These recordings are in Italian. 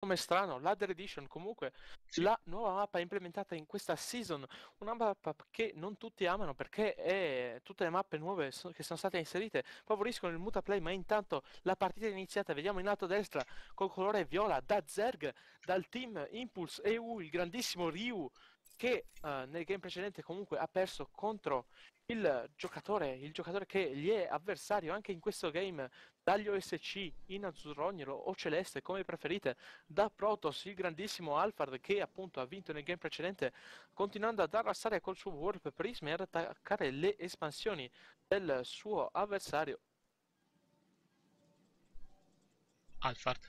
come strano, Ladder Edition comunque Sì. la nuova mappa implementata in questa season, una mappa che non tutti amano perché tutte le mappe nuove che sono state inserite favoriscono il mutaplay, ma intanto la partita è iniziata, vediamo in alto a destra col colore viola da Zerg, dal team Impulse EU, il grandissimo Ryu che nel game precedente comunque ha perso contro il giocatore che gli è avversario anche in questo game dagli OSC in azzurrognolo o celeste come preferite, da Protoss, il grandissimo Alphard che appunto ha vinto nel game precedente, continuando ad arrasare col suo Warp Prism e ad attaccare le espansioni del suo avversario. Alphard.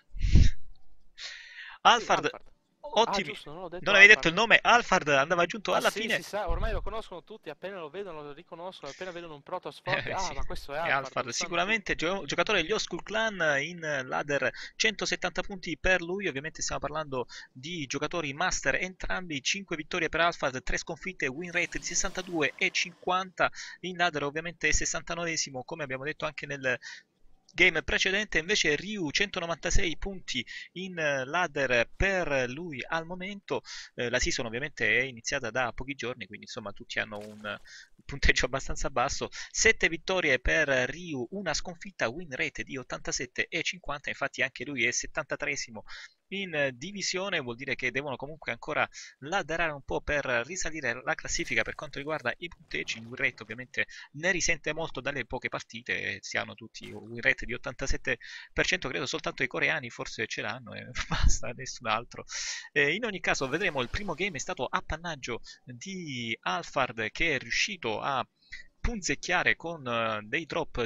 Sì, Alphard, Alphard. Ah, ottimi. giusto, non ho Non detto avevi detto il Alphard. nome? Alphard andava aggiunto Ma alla sì, fine. si sa, ormai lo conoscono tutti, appena lo vedono lo riconoscono, appena vedono un Protoss forte, Sì, ma questo è è Alphard, Alphard, lo sanno sicuramente tutti. giocatore degli Old School Clan in ladder, 170 punti per lui, ovviamente stiamo parlando di giocatori master entrambi, 5 vittorie per Alphard, 3 sconfitte, win rate di 62 e 50, in ladder ovviamente è 69esimo come abbiamo detto anche nel game precedente, invece Ryu 196 punti in ladder per lui al momento. La season ovviamente è iniziata da pochi giorni, quindi insomma tutti hanno un punteggio abbastanza basso. 7 vittorie per Ryu, una sconfitta, win rate di 87 e 50, infatti anche lui è 73esimo in divisione, vuol dire che devono comunque ancora ladderare un po' per risalire la classifica per quanto riguarda i punteggi. Il win rate ovviamente ne risente molto dalle poche partite, si hanno tutti un win rate di 87%, credo soltanto i coreani forse ce l'hanno e basta, nessun altro. In ogni caso vedremo, il primo game è stato appannaggio di Alphard che è riuscito a punzecchiare con dei drop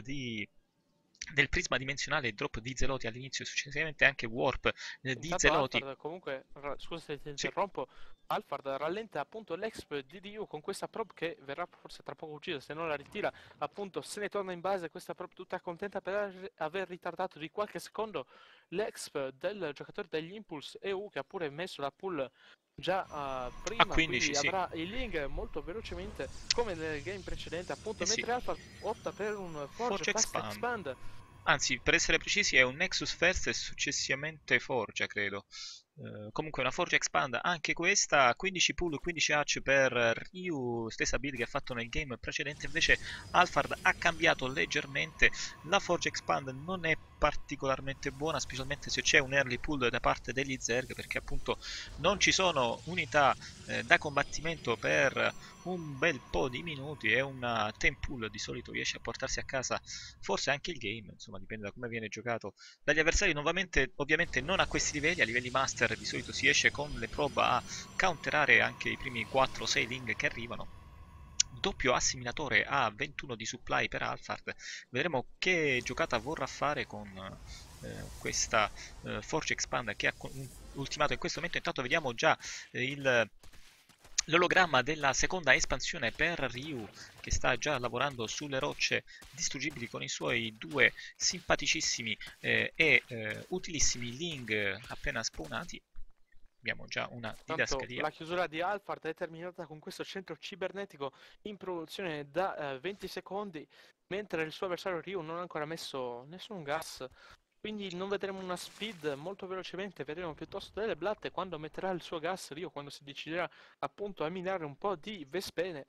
del prisma dimensionale e drop di Zeloti all'inizio e successivamente anche warp di Intanto Zeloti. Alphard comunque, scusa se ti Sì, interrompo, Alphard rallenta appunto l'exp di DU con questa probe che verrà forse tra poco uccisa, se non la ritira, appunto se ne torna in base questa probe tutta contenta per aver ritardato di qualche secondo l'exp del giocatore degli Impulse EU che ha pure messo la pull già a prima, 15, quindi sì. avrà il link molto velocemente come nel game precedente, Eh appunto sì, mentre Alphard opta per un Forge Forge Fast Expand. Expand. Anzi, per essere precisi, è un Nexus First e successivamente Forgia, credo. Comunque una Forgia Expand, anche questa, 15 pull, 15 hatch per Ryu, stessa build che ha fatto nel game precedente, invece Alphard ha cambiato leggermente, la Forgia Expand non è particolarmente buona, specialmente se c'è un early pull da parte degli Zerg, perché appunto non ci sono unità da combattimento per un bel po' di minuti e una temp pull di solito riesce a portarsi a casa forse anche il game, insomma dipende da come viene giocato dagli avversari. Nuovamente ovviamente non a questi livelli, a livelli master di solito si esce con le probe a counterare anche i primi 4-6 link che arrivano. Doppio assimilatore a 21 di supply per Alphard, vedremo che giocata vorrà fare con questa Forge Expand che ha ultimato in questo momento. Intanto vediamo già l'ologramma della seconda espansione per Ryu che sta già lavorando sulle rocce distruggibili con i suoi due simpaticissimi utilissimi Ling appena spawnati. Abbiamo già una Tanto didascalia. la chiusura di Alphard è terminata con questo centro cibernetico in produzione da 20 secondi, mentre il suo avversario Ryu non ha ancora messo nessun gas. Quindi non vedremo una speed molto velocemente, vedremo piuttosto delle blatte quando metterà il suo gas Ryu, quando si deciderà appunto a minare un po' di Vespene.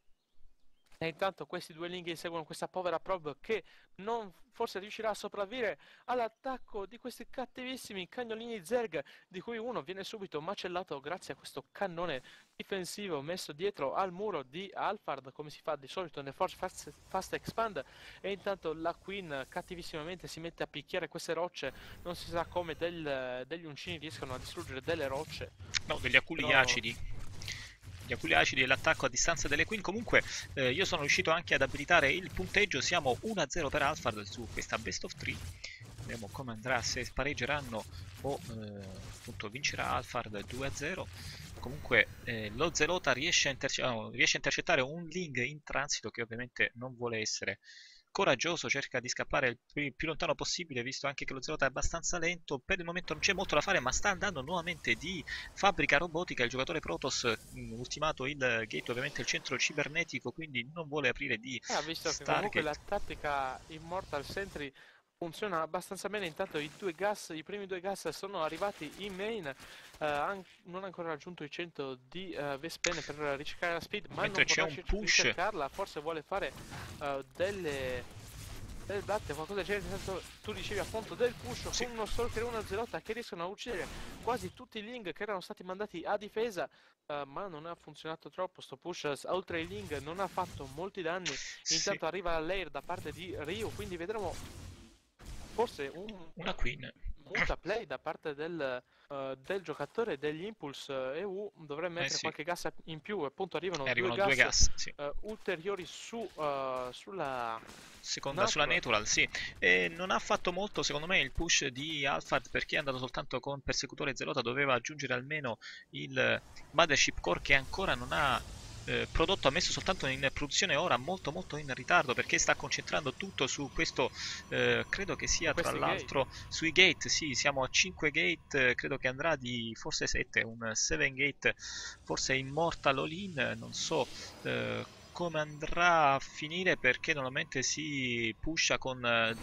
E intanto questi due linghi inseguono questa povera probe che non forse riuscirà a sopravvivere all'attacco di questi cattivissimi cagnolini Zerg, di cui uno viene subito macellato grazie a questo cannone difensivo messo dietro al muro di Alphard, come si fa di solito nel Forge Fast Expand. E intanto la Queen cattivissimamente si mette a picchiare queste rocce, non si sa come degli uncini riescano a distruggere delle rocce, No, degli aculi però acidi. Gli aculi acidi e l'attacco a distanza delle Queen. Comunque io sono riuscito anche ad abilitare il punteggio. Siamo 1-0 per Alphard su questa best of 3. Vediamo come andrà, se spareggeranno o appunto vincerà Alphard 2-0. Comunque lo Zelota riesce a intercettare un Ling in transito che ovviamente non vuole essere coraggioso, cerca di scappare il più lontano possibile, visto anche che lo Zelota è abbastanza lento. Per il momento non c'è molto da fare, ma sta andando nuovamente di fabbrica robotica. Il giocatore Protoss, ultimato il gate, ovviamente il centro cibernetico, quindi non vuole aprire di ha visto che comunque la Stargate. tattica Immortal Sentry funziona abbastanza bene. Intanto i primi due gas sono arrivati in main, non ha ancora raggiunto i 100 di Vespene per ricercare la speed, ma Mentre non c'è potrà un push, ricercarla, forse vuole fare delle batte, qualcosa del genere. Intanto tu dicevi appunto del push sì, con uno Stalker e una Zelotta che riescono a uccidere quasi tutti i Ling che erano stati mandati a difesa, ma non ha funzionato troppo sto push. Oltre ai Ling non ha fatto molti danni. sì, Intanto arriva la layer da parte di Ryu, quindi vedremo forse un una Queen. multiplay da parte del giocatore degli Impulse EU. Dovrei mettere Sì, qualche gas in più, appunto arrivano e due arrivano due gas gas, sì. ulteriori sulla Sulla Natural. Natural, sì. E non ha fatto molto, secondo me, il push di Alphard perché è andato soltanto con Persecutore Zelota. Doveva aggiungere almeno il Mothership Core che ancora non ha prodotto, ha messo soltanto in produzione ora, molto molto in ritardo perché sta concentrando tutto su questo, credo che Su sia tra questi gate. l'altro sui gate, sì, siamo a 5 gate, credo che andrà di forse 7, un 7 gate, forse Immortal All-in, non so come andrà a finire perché normalmente si pusha con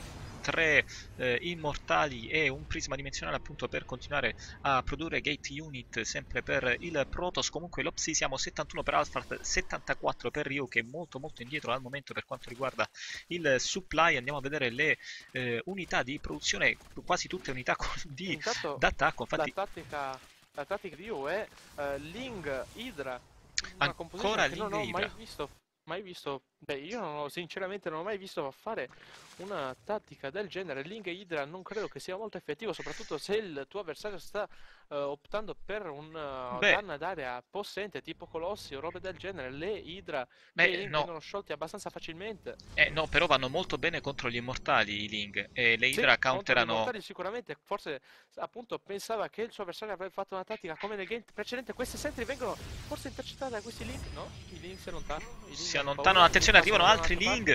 tre immortali e un prisma dimensionale appunto per continuare a produrre gate unit sempre per il Protoss. Comunque l'Opsi siamo 71 per Alphard, 74 per Ryu che è molto molto indietro al momento per quanto riguarda il supply. Andiamo a vedere le unità di produzione, quasi tutte unità Intanto d'attacco, la infatti tattica, la tattica di Yu è Ling Hydra, una ancora composition che Ling non ho mai Hydra. visto. Beh, io sinceramente non ho mai visto fare una tattica del genere. Ling Hydra non credo che sia molto effettivo, soprattutto se il tuo avversario sta optando per un Beh, danno ad area possente, tipo colossi o robe del genere. Le Hydra e i beh, Ling no, vengono sciolti abbastanza facilmente. no, però vanno molto bene contro gli immortali i Ling e le Sì, Hydra contro gli counterano. immortali sicuramente, forse appunto pensava che il suo avversario avrebbe fatto una tattica come nel game precedente. Queste sentry vengono forse intercettate da questi link, no? I link si allontanano, i link Si hanno allontanano, paura, quindi attenzione, passano arrivano da altri un'altra parte. Ling.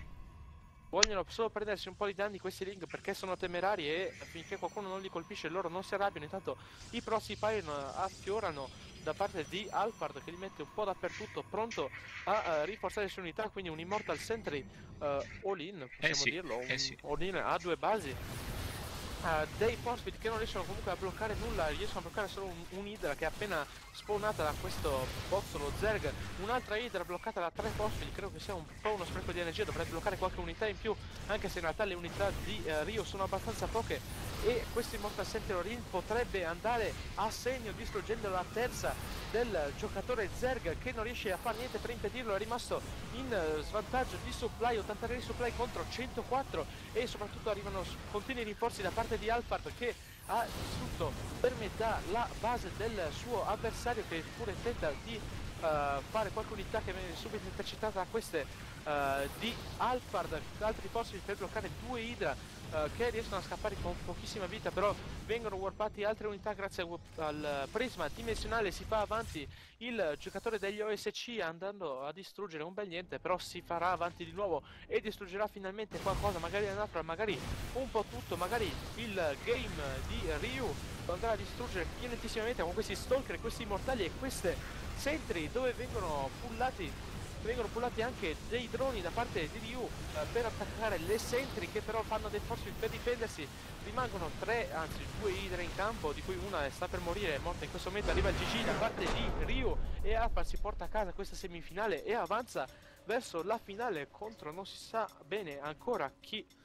Vogliono solo prendersi un po' di danni questi link perché sono temerari e finché qualcuno non li colpisce loro non si arrabbiano. Intanto i Proxipine affiorano da parte di Alphard che li mette un po' dappertutto, pronto a rinforzare le sue unità, quindi un Immortal Sentry all-in, Eh possiamo sì, dirlo, eh un sì. all-in a due basi. Dei Forcefield che non riescono comunque a bloccare nulla, riescono a bloccare solo un Hydra che è appena spawnata da questo bozzolo Zerg, un'altra Hydra bloccata da 3 Forcefield. Credo che sia un po' uno spreco di energia, dovrebbe bloccare qualche unità in più, anche se in realtà le unità di Rio sono abbastanza poche e questo Immortal Sentinel potrebbe andare a segno distruggendo la terza del giocatore Zerg che non riesce a fare niente per impedirlo. È rimasto in svantaggio di supply, 83 di supply contro 104 e soprattutto arrivano continui rinforzi da parte di Alphard che ha distrutto per metà la base del suo avversario che pure tenta di fare qualche unità che viene subito intercettata da queste di Alphard, altri forze per bloccare due Hydra che riescono a scappare con pochissima vita, però vengono warpati altre unità grazie al prisma dimensionale. Si fa avanti il giocatore degli OSC andando a distruggere un bel niente, però si farà avanti di nuovo e distruggerà finalmente qualcosa, magari la Natural, magari un po' tutto, magari il game di Ryu lo andrà a distruggere violentissimamente con questi stalker, questi immortali e queste sentry dove vengono pullati anche dei droni da parte di Ryu per attaccare le sentry che però fanno dei force per difendersi. Rimangono due Hydra in campo, di cui una sta per morire, è morta in questo momento. Arriva il GG da parte di Ryu e Alpha si porta a casa questa semifinale e avanza verso la finale contro non si sa bene ancora chi